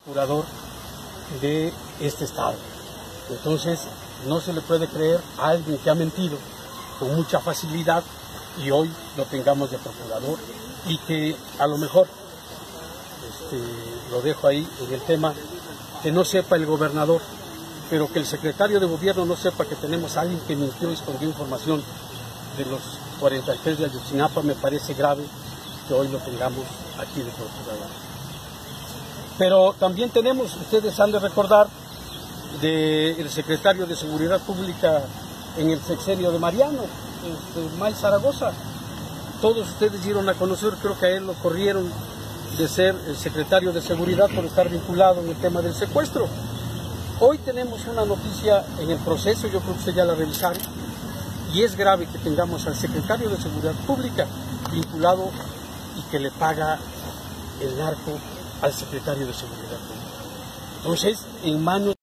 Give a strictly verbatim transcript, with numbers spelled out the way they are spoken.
procurador de este estado. Entonces, no se le puede creer a alguien que ha mentido con mucha facilidad y hoy lo tengamos de procurador y que a lo mejor, este, lo dejo ahí en el tema, que no sepa el gobernador, pero que el secretario de gobierno no sepa que tenemos a alguien que mintió y escondió información de los cuarenta y tres de Ayotzinapa. Me parece grave que hoy lo tengamos aquí de procurador. Pero también tenemos, ustedes han de recordar, del secretario de Seguridad Pública en el sexenio de Mariano, este, May Zaragoza. Todos ustedes dieron a conocer, creo que a él lo corrieron de ser el secretario de Seguridad por estar vinculado en el tema del secuestro. Hoy tenemos una noticia en el proceso, yo creo que ustedes ya la revisaron, y es grave que tengamos al secretario de Seguridad Pública vinculado y que le paga el narco al secretario de Seguridad Pública. Entonces, en manos